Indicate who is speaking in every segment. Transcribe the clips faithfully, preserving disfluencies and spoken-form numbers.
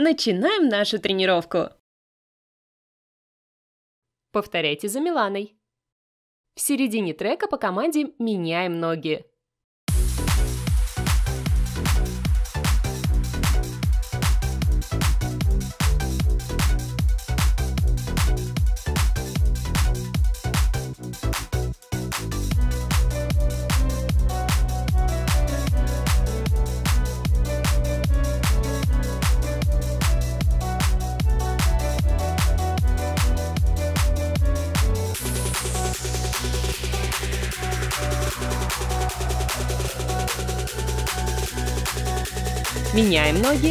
Speaker 1: Начинаем нашу тренировку.
Speaker 2: Повторяйте за Миланой. В середине трека по команде меняем ноги. Меняем ноги.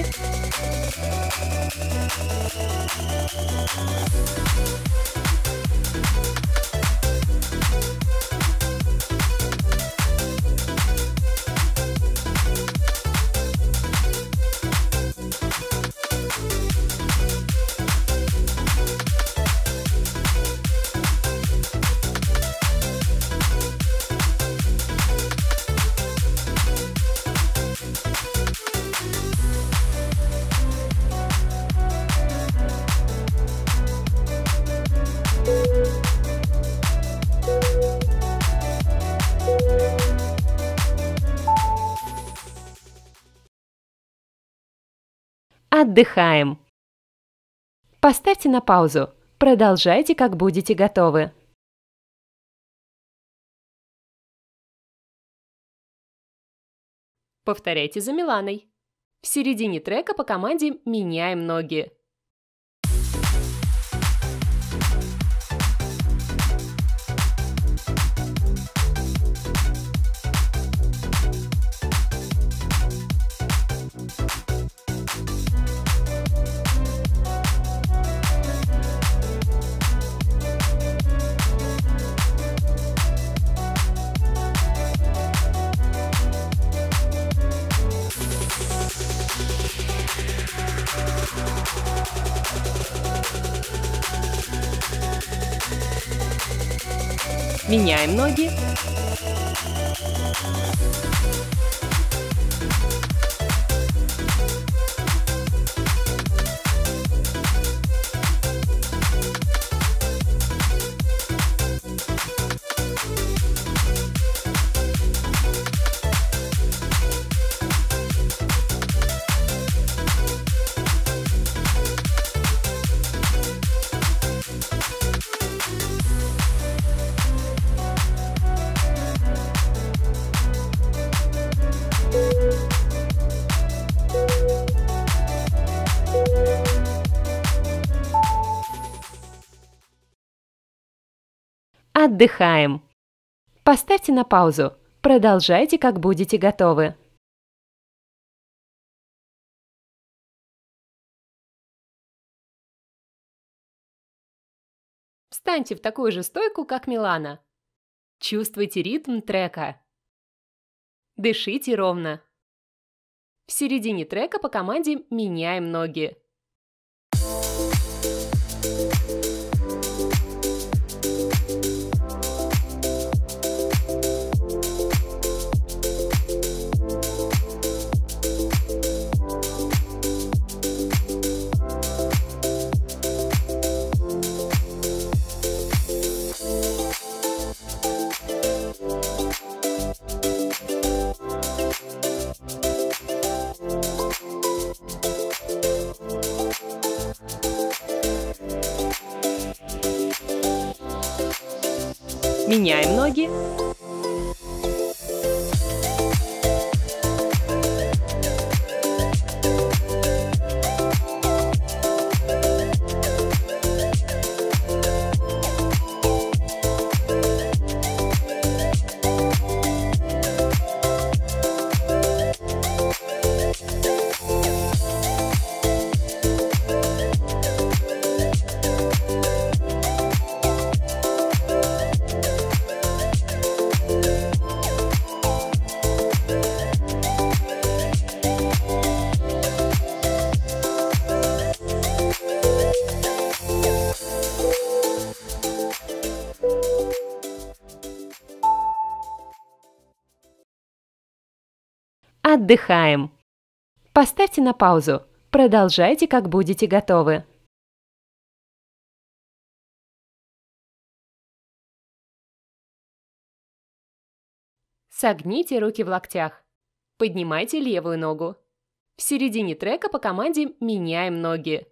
Speaker 2: Отдыхаем. Поставьте на паузу. Продолжайте, как будете готовы. Повторяйте за Миланой. В середине трека по команде меняем ноги. Меняем ноги. Отдыхаем. Поставьте на паузу. Продолжайте, как будете готовы. Встаньте в такую же стойку, как Милана. Чувствуйте ритм трека. Дышите ровно. В середине трека по команде меняем ноги. Меняем ноги. Отдыхаем. Поставьте на паузу. Продолжайте, как будете готовы. Согните руки в локтях. Поднимайте левую ногу. В середине трека по команде меняем ноги.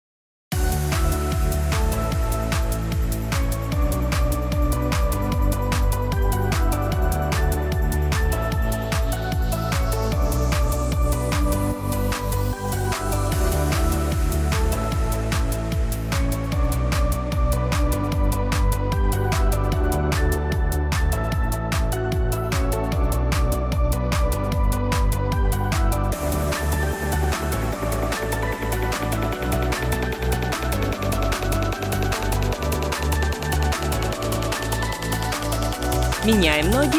Speaker 2: Меняем ноги.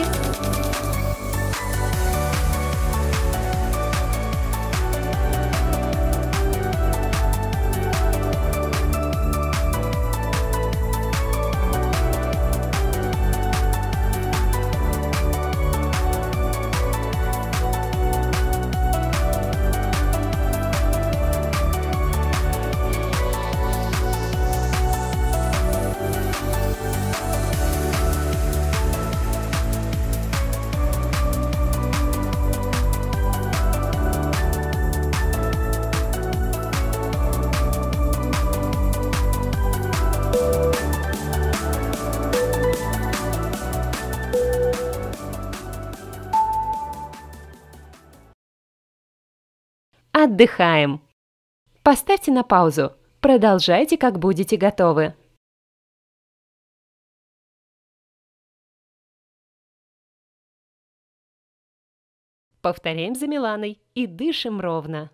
Speaker 2: Отдыхаем. Поставьте на паузу. Продолжайте, как будете готовы. Повторяем за Миланой и дышим ровно.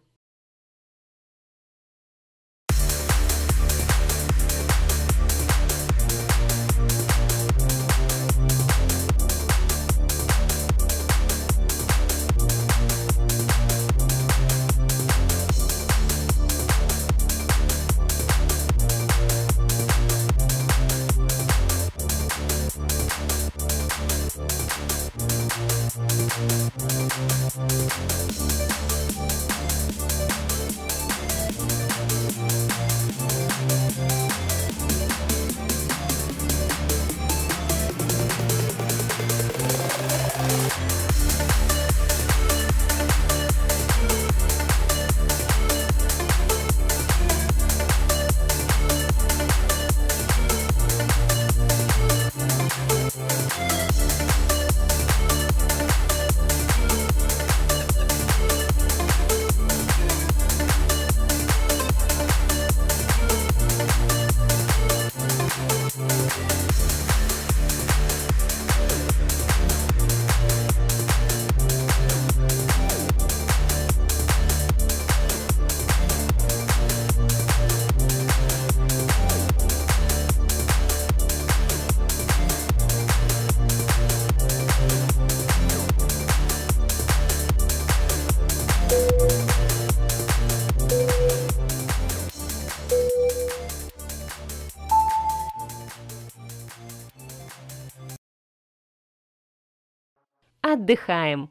Speaker 2: Отдыхаем.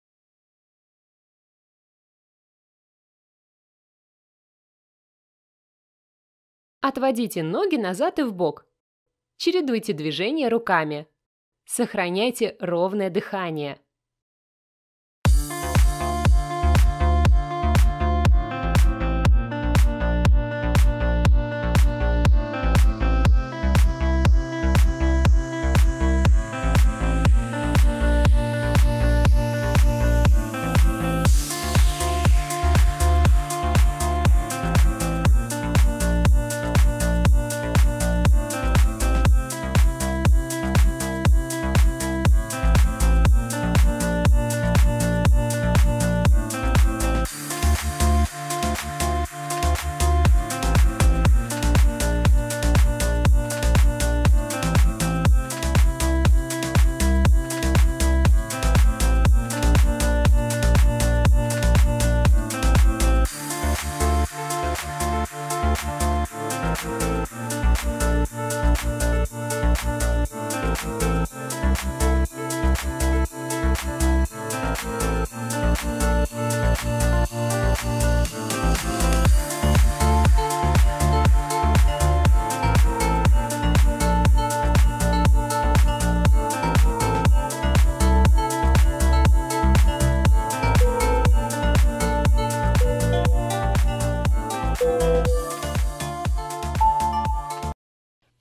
Speaker 2: Отводите ноги назад и вбок. Чередуйте движения руками. Сохраняйте ровное дыхание.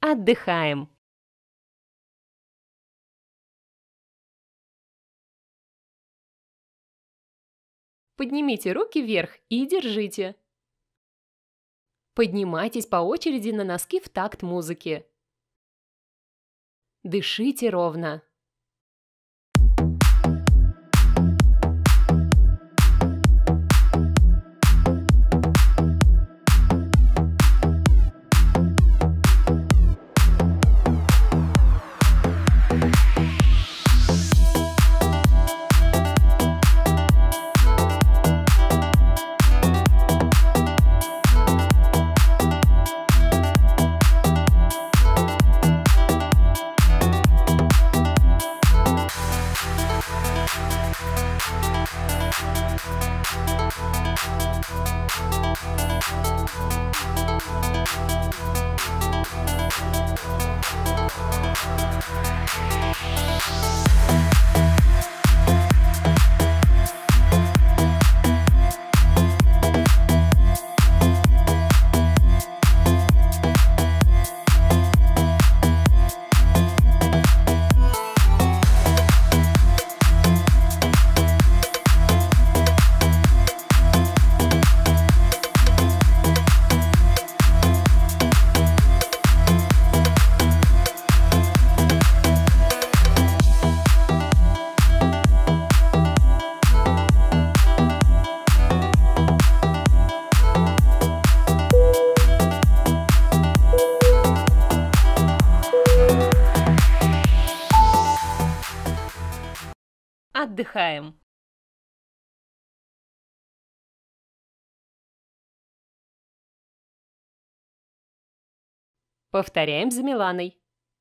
Speaker 2: Отдыхаем. Поднимите руки вверх и держите. Поднимайтесь по очереди на носки в такт музыки. Дышите ровно. Отдыхаем. Повторяем за Миланой.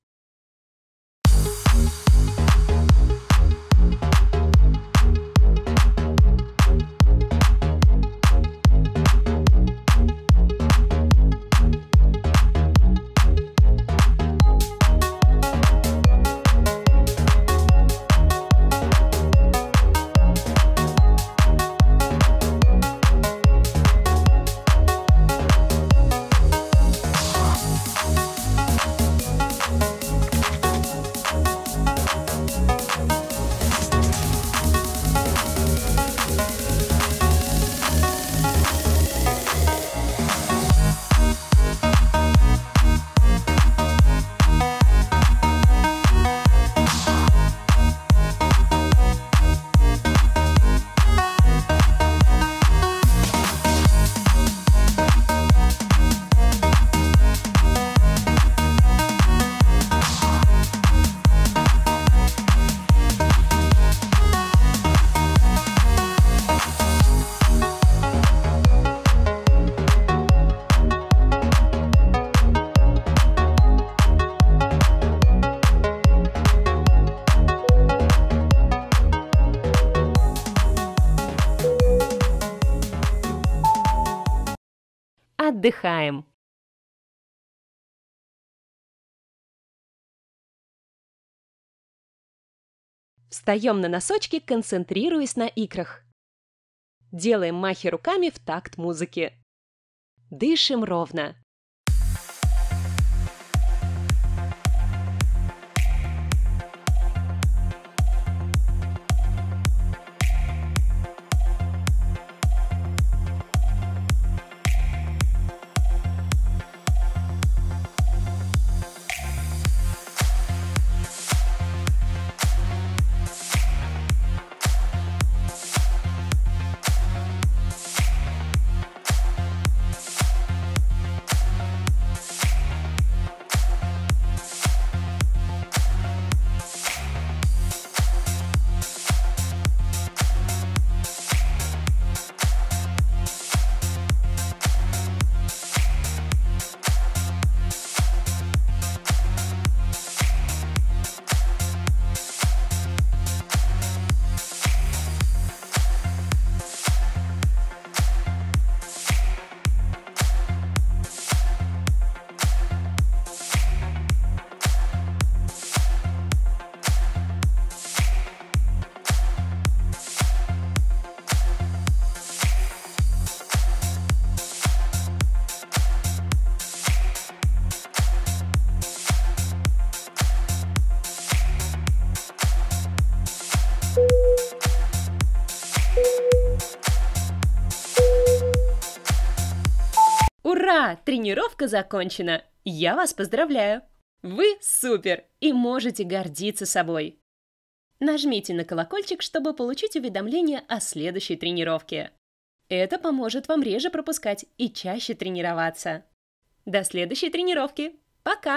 Speaker 2: Отдыхаем. Встаем на носочки, концентрируясь на икрах. Делаем махи руками в такт музыки. Дышим ровно.
Speaker 1: Ура! Тренировка закончена! Я вас поздравляю! Вы супер и можете гордиться собой! Нажмите на колокольчик, чтобы получить уведомления о следующей тренировке. Это поможет вам реже пропускать и чаще тренироваться. До следующей тренировки! Пока!